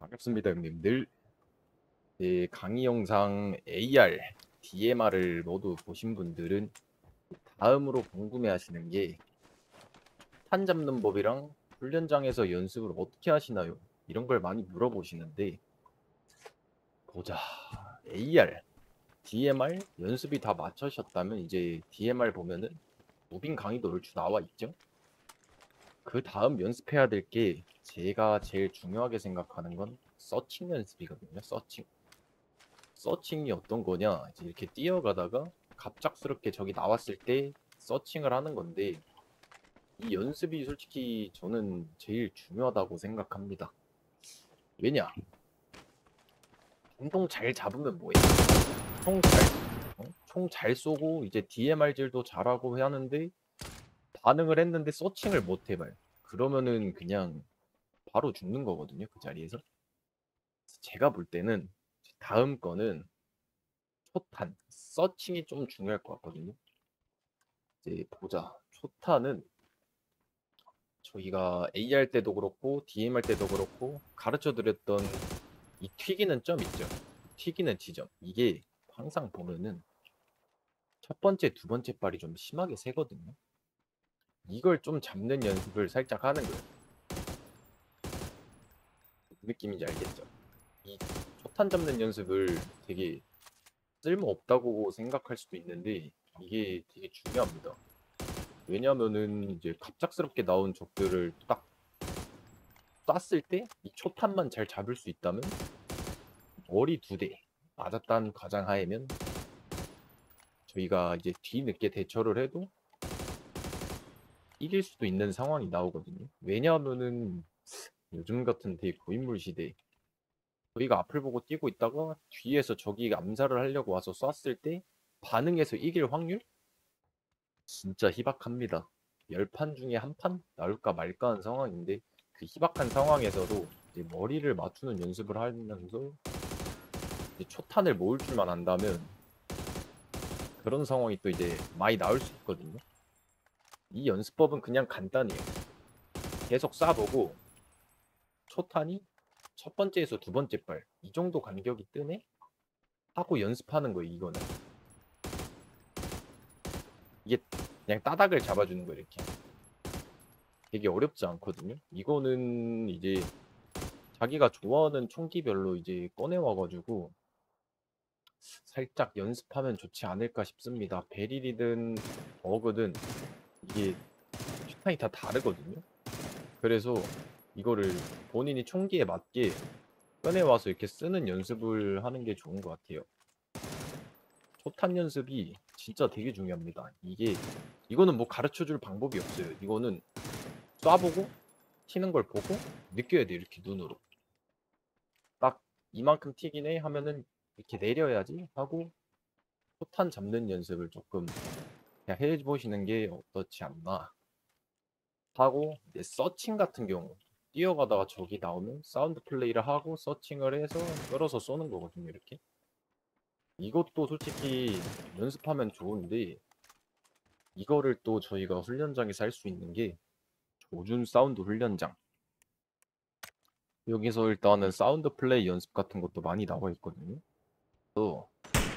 반갑습니다, 형님들. 제 강의 영상 AR, DMR을 모두 보신 분들은 다음으로 궁금해하시는 게 탄 잡는 법이랑 훈련장에서 연습을 어떻게 하시나요? 이런 걸 많이 물어보시는데 보자. AR, DMR 연습이 다 마쳐셨다면 이제 DMR 보면은 무빙 강의도 얼추 나와 있죠? 그 다음 연습해야 될 게 제가 제일 중요하게 생각하는 건 서칭 연습이거든요. 서칭이 어떤 거냐, 이제 이렇게 뛰어가다가 갑작스럽게 적이 나왔을 때 서칭을 하는 건데, 이 연습이 솔직히 저는 제일 중요하다고 생각합니다. 왜냐, 운동 잘 잡으면 뭐해? 총 잘 쏘고 이제 DMR질도 잘하고 하는데 반응을 했는데 서칭을 못 해봐요. 그러면은 그냥 바로 죽는 거거든요, 그 자리에서. 제가 볼 때는 다음 거는 초탄 서칭이 좀 중요할 것 같거든요. 이제 보자. 초탄은 저희가 A 할 때도 그렇고 DM 할 때도 그렇고 가르쳐 드렸던 이 튀기는 점 있죠. 튀기는 지점. 이게 항상 보면은 첫 번째, 두 번째 발이 좀 심하게 세거든요. 이걸 좀 잡는 연습을 살짝 하는 거예요. 무슨 느낌인지 알겠죠? 이 초탄 잡는 연습을 되게 쓸모없다고 생각할 수도 있는데 이게 되게 중요합니다. 왜냐면은 이제 갑작스럽게 나온 적들을 딱 쐈을 때 이 초탄만 잘 잡을 수 있다면 머리 2대 맞았다는 가정하에면 저희가 이제 뒤늦게 대처를 해도 이길 수도 있는 상황이 나오거든요. 왜냐하면은 요즘 같은 되게 고인물 시대 저희가 앞을 보고 뛰고 있다가 뒤에서 적이 암살을 하려고 와서 쐈을 때 반응해서 이길 확률? 진짜 희박합니다. 10판 중에 한 판 나올까 말까 하는 상황인데 그 희박한 상황에서도 이제 머리를 맞추는 연습을 하면서 이제 초탄을 모을 줄만 안다면 그런 상황이 또 이제 많이 나올 수 있거든요. 이 연습법은 그냥 간단해요. 계속 쏴보고 초탄이 첫 번째에서 두 번째 발 이 정도 간격이 뜨네? 하고 연습하는 거예요. 이거는 이게 그냥 따닥을 잡아주는 거예요. 이렇게 되게 어렵지 않거든요. 이거는 이제 자기가 좋아하는 총기별로 이제 꺼내와가지고 살짝 연습하면 좋지 않을까 싶습니다. 베릴이든 버그든 이게 슈타이 다 다르거든요. 그래서 이거를 본인이 총기에 맞게 꺼내와서 이렇게 쓰는 연습을 하는 게 좋은 것 같아요. 초탄 연습이 진짜 되게 중요합니다. 이거는 뭐 가르쳐줄 방법이 없어요. 이거는 쏴보고 튀는 걸 보고 느껴야 돼. 이렇게 눈으로 딱 이만큼 튀기네 하면은 이렇게 내려야지 하고 포탄 잡는 연습을 조금 그냥 해보시는 게 어떻지 않나 하고, 이제 서칭 같은 경우 뛰어가다가 적이 나오면 사운드 플레이를 하고 서칭을 해서 끌어서 쏘는 거거든요. 이렇게 이것도 솔직히 연습하면 좋은데 이거를 또 저희가 훈련장에서 할 수 있는 게 조준 사운드 훈련장, 여기서 일단은 사운드 플레이 연습 같은 것도 많이 나와 있거든요. 또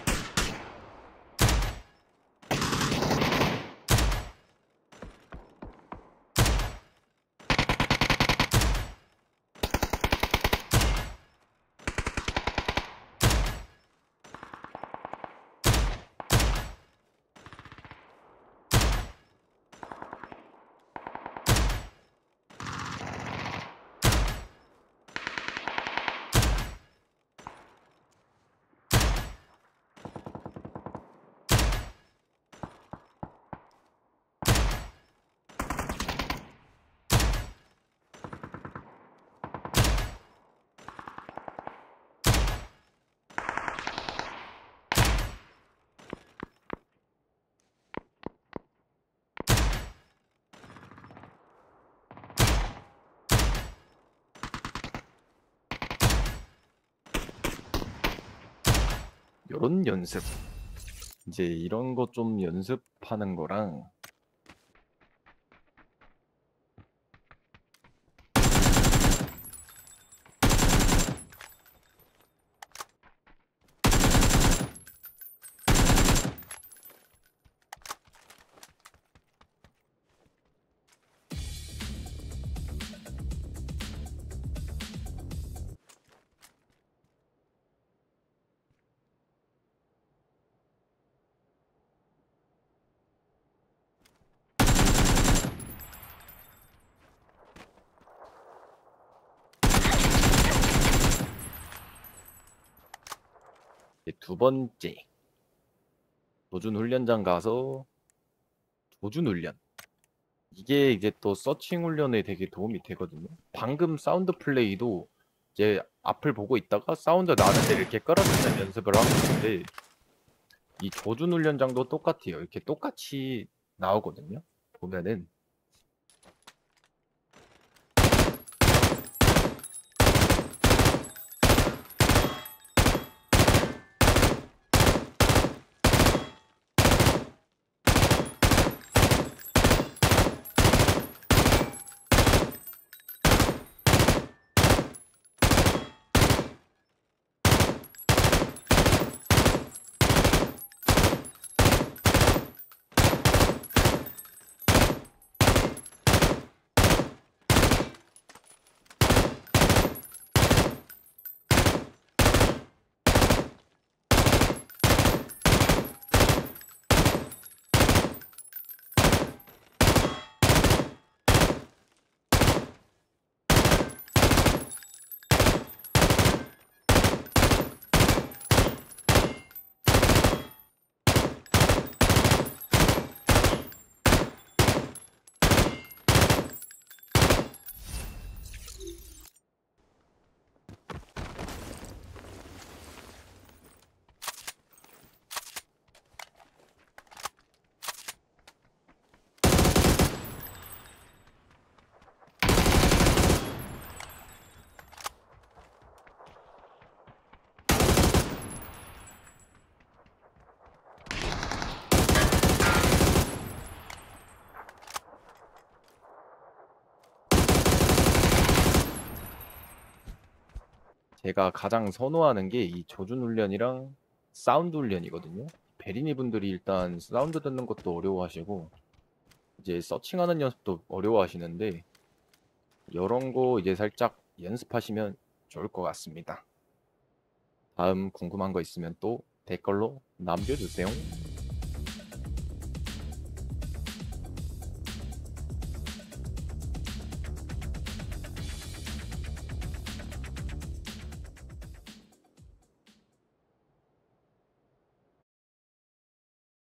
이런 연습, 이제 이런 거 좀 연습하는 거랑 두 번째, 조준 훈련장 가서 조준 훈련. 이게 이제 또 서칭 훈련에 되게 도움이 되거든요. 방금 사운드 플레이도 이제 앞을 보고 있다가 사운드 나는데 이렇게 끌어듣는 연습을 하고 있는데 이 조준 훈련장도 똑같아요. 이렇게 똑같이 나오거든요. 보면은 제가 가장 선호하는 게 이 조준 훈련이랑 사운드 훈련이거든요. 베리니 분들이 일단 사운드 듣는 것도 어려워하시고 이제 서칭하는 연습도 어려워하시는데 이런 거 이제 살짝 연습하시면 좋을 것 같습니다. 다음 궁금한 거 있으면 또 댓글로 남겨주세요.